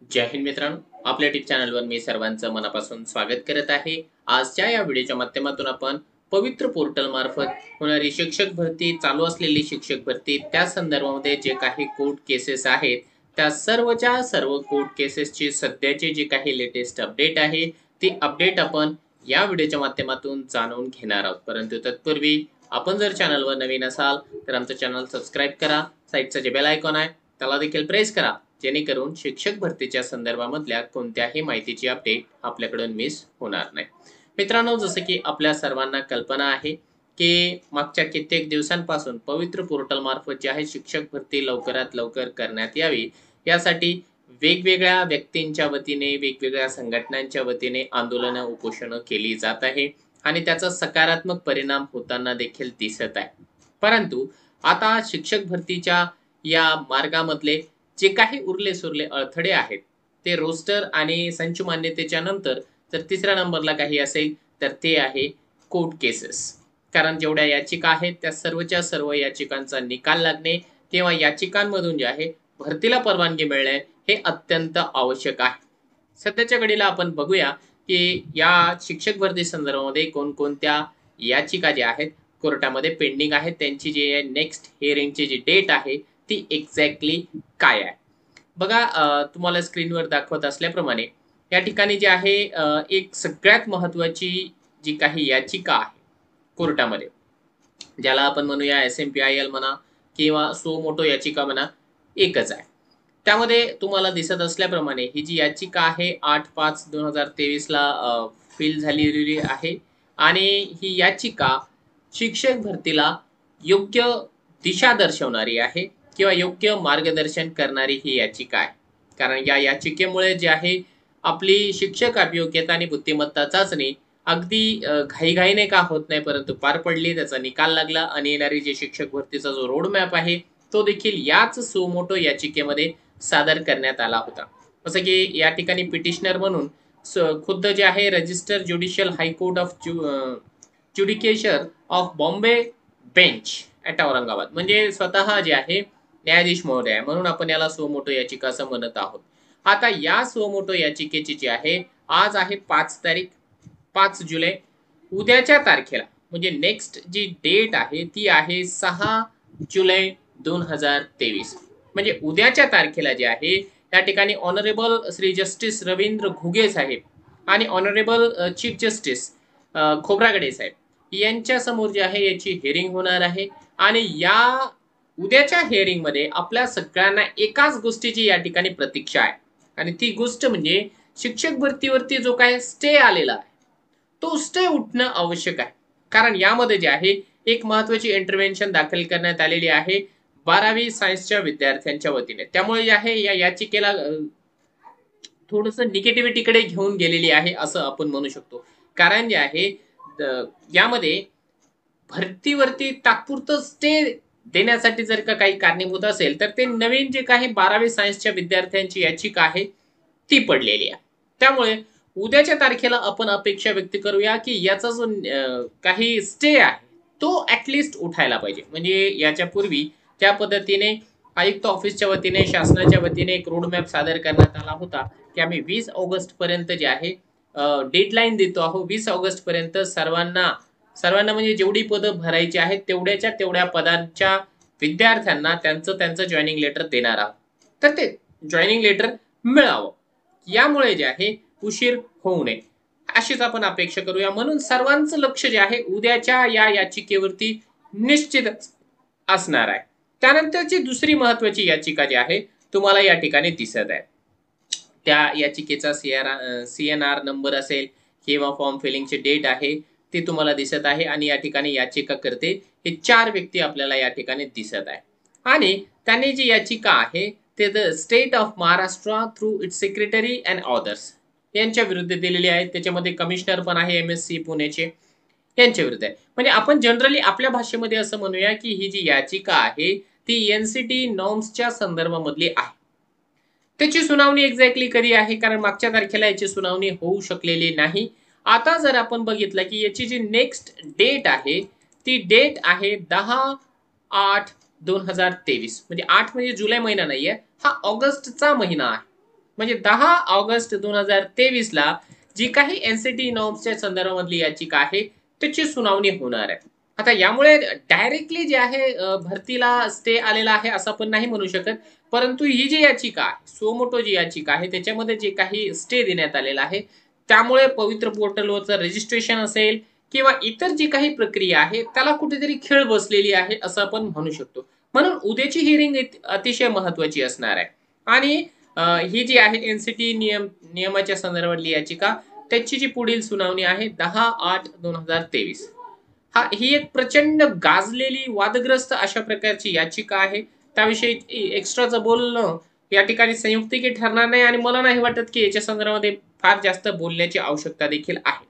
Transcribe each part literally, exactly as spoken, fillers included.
जय हिंद मित्रांनो, आपल्या टीप चॅनलवर मी सर्वांचं मनापासून स्वागत करत आहे. आजच्या या व्हिडिओच्या माध्यमातून आपण पवित्र पोर्टल मार्फत होणारी शिक्षक भरती, चालू असलेली शिक्षक भरती, त्या संदर्भामध्ये जे काही कोर्ट केसेस आहेत, त्या सर्वच्या सर्व कोर्ट केसेसची सध्याची जी काही लेटेस्ट अपडेट आहे, ती अपडेट आपण या व्हिडिओच्या माध्यमातून जाणून घेणार आहोत. परंतु तत्पूर्वी आपण जर चॅनलवर नवीन असाल तर आमचं चॅनल सबस्क्राईब करा. साईडचं जे बेल आयकॉन आहे त्याला देखील प्रेस करा, जेणेकरून शिक्षक भरतीच्या संदर्भामधल्या कोणत्याही माहितीची अपडेट आपल्याकडून मिस होणार नाही. मित्रांनो, जसं की आपल्या सर्वांना कल्पना आहे की मागच्या कित्येक दिवसांपासून पवित्र पोर्टल मार्फत जे आहे शिक्षक भरती लवकरात लवकर करण्यात यावी, यासाठी वेगवेगळ्या व्यक्तींच्या वतीने, वेगवेगळ्या संघटनांच्या वतीने आंदोलनं, उपोषणं केली जात आहे आणि त्याचा सकारात्मक परिणाम होताना देखील दिसत आहे. परंतु आता शिक्षक भरतीच्या या मार्गामधले जे काही उरले सुरले अडथळे आहेत, ते रोस्टर आणि संच मान्यतेच्या नंतर जर तिसऱ्या नंबरला काही असेल तर ते आहे कोर्ट केसेस. कारण जेवढ्या याचिका आहेत त्या सर्वच्या सर्व याचिकांचा निकाल लागणे किंवा याचिकांमधून जे आहे भरतीला परवानगी मिळणे हे अत्यंत आवश्यक आहे. सध्याच्या घडीला आपण बघूया की या शिक्षक भरती संदर्भामध्ये कोणकोणत्या याचिका ज्या आहेत कोर्टामध्ये पेंडिंग आहेत, त्यांची जी नेक्स्ट हिअरिंगची जी डेट आहे ती एक्झॅक्टली काय आहे. बघा, अ, तुम्हाला स्क्रीनवर दाखवत असल्याप्रमाणे या ठिकाणी जे आहे अ, एक सगळ्यात महत्वाची जी काही याचिका आहे कोर्टामध्ये, ज्याला आपण म्हणूया S M P I L म्हणा किंवा सो मोटो याचिका म्हणा, एकच आहे. त्यामध्ये तुम्हाला दिसत असल्याप्रमाणे ही जी याचिका आहे आठ पाच दोन हजार तेवीस ला फिल झालेली आहे आणि ही याचिका शिक्षक भरतीला योग्य दिशा दर्शवणारी आहे किंवा योग्य मार्गदर्शन करणारी ही याचिका आहे. कारण या याचिकेमुळे जे आहे आपली शिक्षक अभियोग्यता आणि बुद्धिमत्ता चाचणी अगदी अ, घाईघाईने का होत नाही, परंतु पार पडली, त्याचा निकाल लागला आणि येणारी जे शिक्षक भरतीचा जो रोड मॅप आहे तो देखील याच सुमोटो याचिकेमध्ये सादर करण्यात आला होता. जसं की या ठिकाणी पिटिशनर म्हणून खुद्द जे आहे register judicial high court of judicature of Bombay bench at Aurangabad, म्हणजे स्वतः जे आहे न्यायाधीश महोदय, म्हणून आपण याला सुमोटो याचिका असं म्हणत आहोत. आता या सुमोटो याचिकेची जी आहे आज आहे पाच तारीख, पाच जुलै. उद्याच्या तारखेला म्हणजे नेक्स्ट जी डेट आहे ती आहे सहा जुलै दोन हजार तेवीस. म्हणजे उद्याच्या तारखेला जे आहे त्या ठिकाणी ऑनरेबल श्री जस्टिस रवींद्र घुगे साहेब आणि honourable chief justice Khobragade saheb यांच्या समोर जे आहे याची हिअरिंग होणार आहे. आणि या उद्याच्या हिअरिंग मध्ये आपल्या सगळ्यांना एकाच गोष्टीची या ठिकाणी प्रतीक्षा आहे आणि ती गोष्ट म्हणजे शिक्षक भरतीवरती जो काय स्टे आलेला आहे तो स्टे उठणं आवश्यक आहे. कारण यामध्ये जे आहे एक महत्वाची इंटरव्हेन्शन दाखल करण्यात आलेली आहे बारावी सायन्सच्या विद्यार्थ्यांच्या वतीने. त्यामुळे जे आहे या याचिकेला थोडस निगेटिव्हिटीकडे घेऊन गेलेली आहे असं आपण म्हणू शकतो. कारण जे आहे यामध्ये भरतीवरती तात्पुरतं स्टे देण्यासाठी जर का काही कारणीभूत असेल तर ते नवीन जे काही बारावी सायन्सच्या विद्यार्थ्यांची याचिका आहे ती पडलेली आहे. त्यामुळे उद्याच्या तारखेला आपण अपेक्षा व्यक्त करूया की याचा जो काही स्टे आहे तो ऍटलिस्ट उठायला पाहिजे. म्हणजे याच्या पूर्वी त्या पद्धतीने आयुक्त ऑफिसच्या वतीने, शासनाच्या वतीने एक रोडमॅप सादर करण्यात आला होता की आम्ही वीस ऑगस्ट पर्यंत जे आहे डेडलाईन देतो आहोत. वीस ऑगस्ट पर्यंत सर्वांना सर्वांना म्हणजे जेवढी पदं भरायची आहेत तेवढ्याच्या तेवढ्या पदांच्या विद्यार्थ्यांना त्यांचं त्यांचं जॉईनिंग लेटर देणार आहोत, तर ते जॉईनिंग लेटर मिळावं. यामुळे जे आहे उशीर होऊ नये अशीच आपण अपेक्षा करूया. म्हणून सर्वांचं लक्ष जे आहे उद्याच्या या याचिकेवरती निश्चितच असणार आहे. त्यानंतरची दुसरी महत्वाची याचिका जी आहे तुम्हाला या ठिकाणी दिसत आहे. त्या याचिकेचा CR C N R number असेल किंवा फॉर्म फिलिंगची डेट आहे ते तुम्हाला दिसत आहे आणि या ठिकाणी याचिका करते हे चार व्यक्ती आपल्याला या ठिकाणी दिसत आहे. आणि त्यांनी जी याचिका आहे ते the state of Maharashtra through its secretary and others यांच्या विरुद्ध दिलेली आहे. त्याच्यामध्ये कमिशनर पण आहे एम एस सी पुणेचे, यांच्या विरुद्ध आहे. म्हणजे आपण जनरली आपल्या भाषेमध्ये असं म्हणूया की ही जी याचिका आहे ती एनसीटी नॉर्म्सच्या संदर्भामधली आहे. त्याची सुनावणी एक्झॅक्टली कधी आहे, कारण मागच्या तारखेला याची सुनावणी होऊ शकलेली नाही. आता जर आपण बघितलं की याची जी नेक्स्ट डेट आहे ती डेट आहे दहा आठ दोन हजार तेवीस. म्हणजे आठ म्हणजे जुलै महिना नाहीये, हा ऑगस्टचा महिना आहे. म्हणजे दहा ऑगस्ट दोन हजार तेवीस ला जी काही एनसीटी नॉर्म्सच्या संदर्भामधली याचिका आहे त्याची सुनावणी होणार आहे. आता यामुळे डायरेक्टली जे आहे अ, भरतीला स्टे आलेला आहे असं आपण नाही म्हणू शकत, परंतु ही जी याचिका आहे, सुमोटो जी याचिका आहे त्याच्यामध्ये जे काही स्टे देण्यात आलेला आहे त्यामुळे पवित्र पोर्टलवरचं रजिस्ट्रेशन असेल किंवा इतर जी काही प्रक्रिया आहे त्याला कुठेतरी खीळ बसलेली आहे असं आपण म्हणू शकतो. म्हणून उद्याची हिअरिंग अतिशय महत्वाची असणार आहे. आणि अ, ही जी आहे एनसीटी नियम नियमाच्या संदर्भातली याचिका त्याची जी पुढील सुनावणी आहे दहा आठ दोन हजार तेवीस. हा ही एक प्रचंड गाजलेली वादग्रस्त अशा प्रकारची याचिका आहे. त्याविषयी एक्स्ट्राचं बोलणं या ठिकाणी संयुक्तिकी ठरणार नाही आणि मला नाही वाटत की याच्या संदर्भामध्ये फार जास्त बोलण्याची आवश्यकता देखील आहे.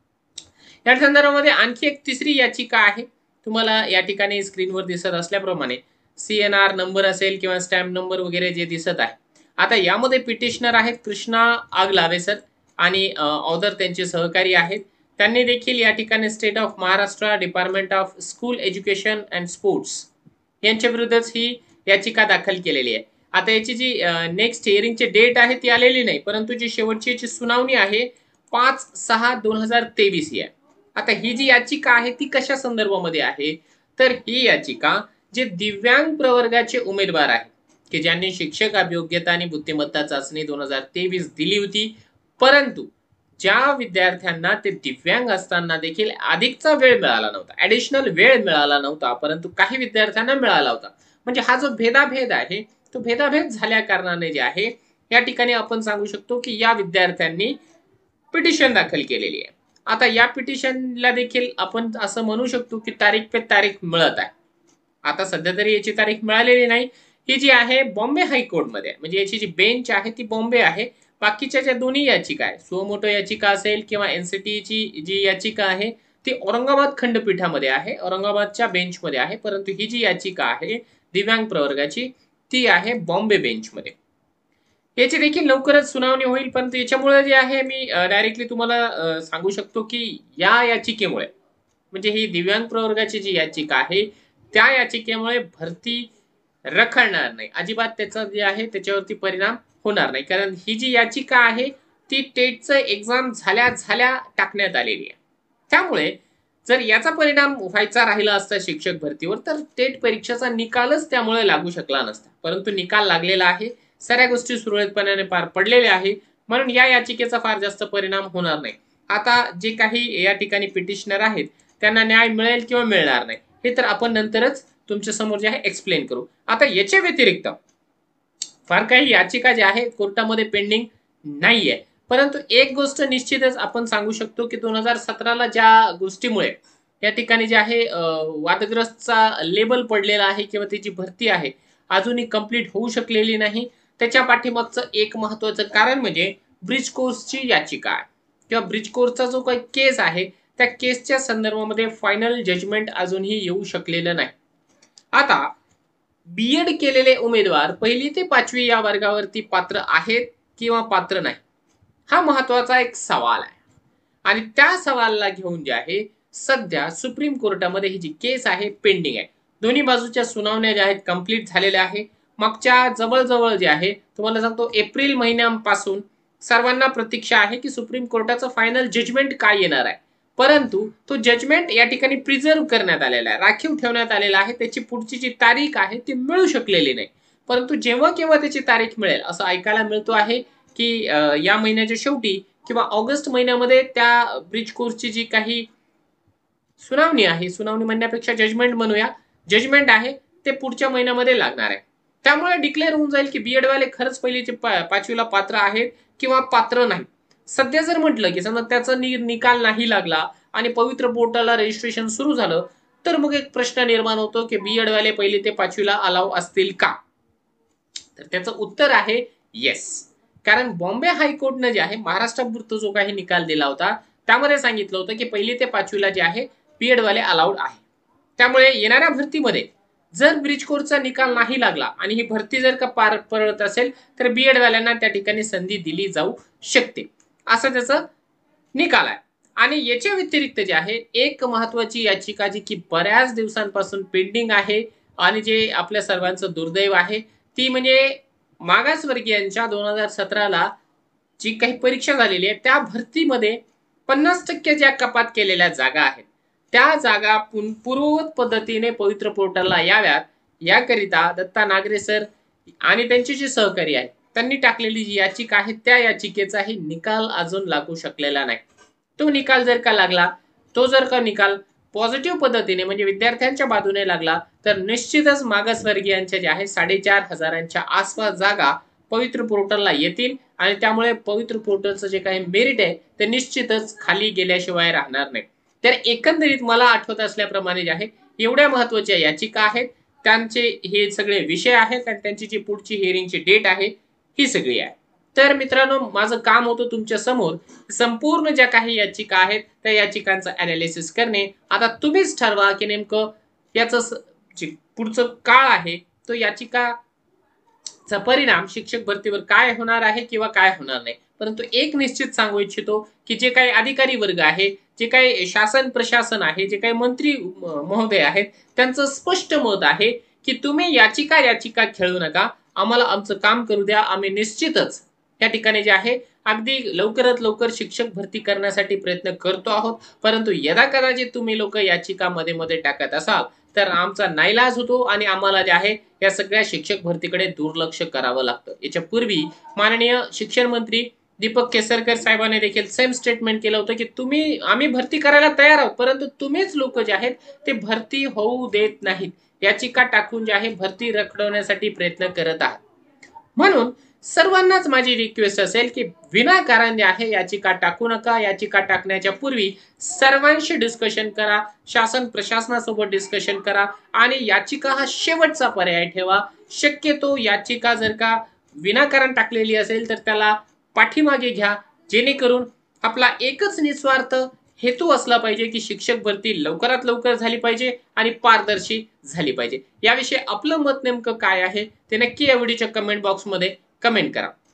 या संदर्भामध्ये आणखी एक तिसरी याचिका आहे. तुम्हाला या ठिकाणी स्क्रीनवर दिसत असल्याप्रमाणे सीएनआर नंबर असेल किंवा स्टॅम्प नंबर वगैरे जे दिसत आहे. आता यामध्ये पिटिशनर आहेत कृष्णा आगलावे सर आणि ऑदर त्यांचे सहकारी आहेत. त्यांनी देखील या ठिकाणी state of Maharashtra department of school education and sports यांच्या विरुद्धच ही याचिका दाखल केलेली आहे. आता याची जी नेक्स्ट हिअरिंगची डेट आहे ती आलेली नाही, परंतु जी शेवटची याची सुनावणी आहे पाच सहा दोन हजार तेवीस ही आहे. आता ही जी याचिका आहे ती कशा संदर्भामध्ये आहे, तर ही याचिका जे दिव्यांग प्रवर्गाचे उमेदवार आहेत की ज्यांनी शिक्षक अभियोग्यता आणि बुद्धिमत्ता चाचणी दोन हजार तेवीस दिली होती, परंतु ज्या विद्यार्थ्यांना ते दिव्यांग असताना देखील अधिकचा वेळ मिळाला नव्हता, ऍडिशनल वेळ मिळाला नव्हता, परंतु काही विद्यार्थ्यांना मिळाला होता. म्हणजे हा जो भेदाभेद आहे तो भेदाभेद झाल्या कारणाने जे आहे या ठिकाणी आपण सांगू शकतो की या विद्यार्थ्यांनी पिटिशन दाखल केलेली आहे. आता या पिटिशनला देखील आपण असं म्हणू शकतो की तारीख पे तारीख मिळत आहे. आता सध्या तरी याची तारीख मिळालेली नाही. ही जी आहे बॉम्बे हायकोर्टमध्ये, म्हणजे याची जी बेंच आहे ती बॉम्बे आहे. बाकीच्या ज्या दोन्ही याचिका आहे, सुमोटो याचिका असेल किंवा एनसीटीची जी याचिका आहे ती औरंगाबाद खंडपीठामध्ये आहे, औरंगाबादच्या बेंचमध्ये आहे. परंतु ही जी याचिका आहे दिव्यांग प्रवर्गाची ती आहे बॉम्बे बेंचमध्ये. याची देखील लवकरच सुनावणी होईल. परंतु याच्यामुळे जे आहे मी डायरेक्टली तुम्हाला सांगू शकतो की या याचिकेमुळे म्हणजे ही दिव्यांग प्रवर्गाची जी याचिका आहे त्या याचिकेमुळे भरती रखडणार नाही, अजिबात त्याचा जे आहे त्याच्यावरती परिणाम होणार नाही. कारण ही जी याचिका आहे ती टेटचं एक्झाम झाल्या झाल्या टाकण्यात आलेली आहे. त्यामुळे जर याचा परिणाम व्हायचा राहिला असता शिक्षक भरतीवर तर टेट परीक्षेचा निकालच त्यामुळे लागू शकला नसता. परंतु निकाल लागलेला आहे, साऱ्या गोष्टी सुरळीतपणे पार पडलेल्या आहे, म्हणून या याचिकेचा फार जास्त परिणाम होणार नाही. आता जे काही या ठिकाणी पिटिशनर आहेत त्यांना न्याय मिळेल किंवा मिळणार नाही हे तर आपण नंतरच तुमच्या समोर जे आहे एक्सप्लेन करू. आता याच्या व्यतिरिक्त फार काही याचिका ज्या आहे कोर्टामध्ये पेंडिंग नाहीये. परंतु एक गोष्ट निश्चितच आपण सांगू शकतो की दोन हजार सतराला ज्या गोष्टीमुळे या ठिकाणी जे आहे वादग्रस्तचा लेबल पडलेला आहे किंवा त्याची भरती आहे अजूनही कंप्लीट होऊ शकलेली नाही, त्याच्या पाठीमागचं एक महत्वाचं कारण म्हणजे ब्रिज कोर्सची याचिका आहे किंवा ब्रिज कोर्सचा जो काही केस आहे त्या केसच्या संदर्भामध्ये फायनल जजमेंट अजूनही येऊ शकलेलं नाही. आता बीएड केलेले उमेदवार पहिली ते पाचवी या वर्गावरती पात्र आहेत किंवा पात्र नाही, हा महत्वाचा एक सवाल आहे. आणि त्या सवालाला घेऊन जे आहे सध्या सुप्रीम कोर्टामध्ये ही जी केस आहे पेंडिंग आहे. दोन्ही बाजूच्या सुनावण्या ज्या आहेत कंप्लीट झालेल्या आहे. मागच्या जवळजवळ जे आहे तुम्हाला सांगतो एप्रिल महिन्यापासून सर्वांना प्रतीक्षा आहे की सुप्रीम कोर्टाचं फायनल जजमेंट काय येणार आहे. परंतु तो जजमेंट या ठिकाणी प्रिझर्व्ह करण्यात आलेला आहे, राखीव ठेवण्यात आलेला आहे. त्याची पुढची जी तारीख आहे ती मिळू शकलेली नाही. परंतु जेव्हा केव्हा त्याची तारीख मिळेल असं ऐकायला मिळतो आहे की या महिन्याच्या शेवटी किंवा ऑगस्ट महिन्यामध्ये त्या ब्रिज कोर्सची जी काही सुनावणी आहे, सुनावणी म्हणण्यापेक्षा जजमेंट म्हणूया, जजमेंट आहे ते पुढच्या महिन्यामध्ये लागणार आहे. त्यामुळे डिक्लेअर होऊन जाईल की बीएड वाले खरंच पहिलीचे पाचवीला पात्र आहेत किंवा पात्र नाही. सध्या जर म्हटलं की समजा त्याचा निकाल नाही लागला आणि पवित्र पोर्टलला रजिस्ट्रेशन सुरू झालं तर मग एक प्रश्न निर्माण होतो की बीएड वाले पहिली ते पाचवीला अलाव असतील का. तर त्याचं उत्तर आहे येस. कारण बॉम्बे हायकोर्टने जे आहे महाराष्ट्रापुरता जो काही निकाल दिला होता त्यामध्ये सांगितलं होतं की पहिली ते पाचवीला जे आहे बीएड वाले अलाउड आहे. त्यामुळे येणाऱ्या भरतीमध्ये जर ब्रिज कोर्सचा निकाल नाही लागला आणि ही भरती जर का पार पडत असेल तर बीएड वाल्यांना त्या ठिकाणी संधी दिली जाऊ शकते, असा त्याचा निकाल आहे. आणि याच्या व्यतिरिक्त जे आहे एक महत्वाची याचिका जी की बऱ्याच दिवसांपासून पेंडिंग आहे आणि जे आपल्या सर्वांचं दुर्दैव आहे ती म्हणजे मागासवर्गीयांच्या दोन हजार सतराला जी काही परीक्षा झालेली आहे त्या भरतीमध्ये पन्नास टक्के ज्या कपात केलेल्या जागा आहेत त्या जागा पूर्ववत पद्धतीने पवित्र पोर्टलला याव्यात याकरिता दत्ता नागरे सर आणि त्यांचे जे सहकारी आहेत त्यांनी टाकलेली जी याचिका आहे त्या याचिकेचाही निकाल अजून लागू शकलेला नाही. तो निकाल जर का लागला, तो जर का निकाल पॉझिटिव्ह पद्धतीने म्हणजे विद्यार्थ्यांच्या बाजूने लागला तर निश्चितच मागासवर्गीयांच्या ज्या आहे साडेचार हजारांच्या आसपास जागा पवित्र पोर्टलला येतील आणि त्यामुळे पवित्र पोर्टलचं जे काही मेरिट आहे ते निश्चितच खाली गेल्याशिवाय राहणार नाही. तर एकंदरीत मला आठवत असल्याप्रमाणे जे आहे एवढ्या महत्वाच्या याचिका आहेत, त्यांचे हे सगळे विषय आहेत आणि त्यांची जी पुढची हिअरिंगची डेट आहे ही सगळी आहे. तर मित्रांनो, माझं काम होतं तुमच्या समोर संपूर्ण ज्या काही याचिका आहेत त्या याचिकांचं अनालिसिस करणे. आता तुम्हीच ठरवा की नेमकं याचं जे पुढचं काळ आहे तो याचिकाचा परिणाम शिक्षक भरतीवर काय होणार आहे किंवा काय होणार नाही. परंतु एक निश्चित सांगू इच्छितो की जे काही अधिकारी वर्ग आहे, जे काही शासन प्रशासन आहे, जे काही मंत्री महोदय आहेत, त्यांचं स्पष्ट मत आहे की तुम्ही याचिका याचिका खेळू नका, आम्हाला आमचं काम करू द्या. आम्ही निश्चितच या ठिकाणी जे आहे अगदी लवकरात लवकर शिक्षक भरती करण्यासाठी प्रयत्न करतो आहोत. परंतु यदा कदाचित तुम्ही लोक याचिका मध्ये मध्ये टाकत असाल तर आमचा नाईलाज होतो आणि आम्हाला जे आहे या सगळ्या शिक्षक भरतीकडे दुर्लक्ष करावं लागतं. याच्या पूर्वी माननीय शिक्षण मंत्री दीपक केसरकर साहेबांनी देखील सेम स्टेटमेंट केलं होतं की तुम्ही आम्ही भरती करायला तयार आहोत, परंतु तुम्हीच लोक जे आहेत ते भरती होऊ देत नाहीत, याचिका टाकून जे आहे भरती रखडवण्यासाठी प्रयत्न करत आहात. म्हणून सर्वांनाच माझी रिक्वेस्ट असेल की विनाकारण जे आहे याचिका टाकू नका. याचिका टाकण्याच्या पूर्वी सर्वांशी डिस्कशन करा, शासन प्रशासनासोबत डिस्कशन करा आणि याचिका हा शेवटचा पर्याय ठेवा. शक्यतो याचिका जर का विनाकारण टाकलेली असेल तर त्याला पाठीमागे घ्या, जेणेकरून आपला एकच निस्वार्थ हेतू असला पाहिजे की शिक्षक भरती लवकरात लवकर झाली पाहिजे आणि पारदर्शी झाली पाहिजे. याविषयी आपलं मत नेमकं काय आहे ते नक्की या व्हिडिओच्या कमेंट बॉक्समध्ये कमेंट करा.